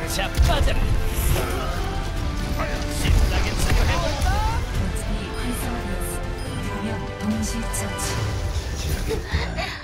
자빠져라. 신나게 치료해볼까? 원숭이 활성화되었습니다. 두명 동시 처치.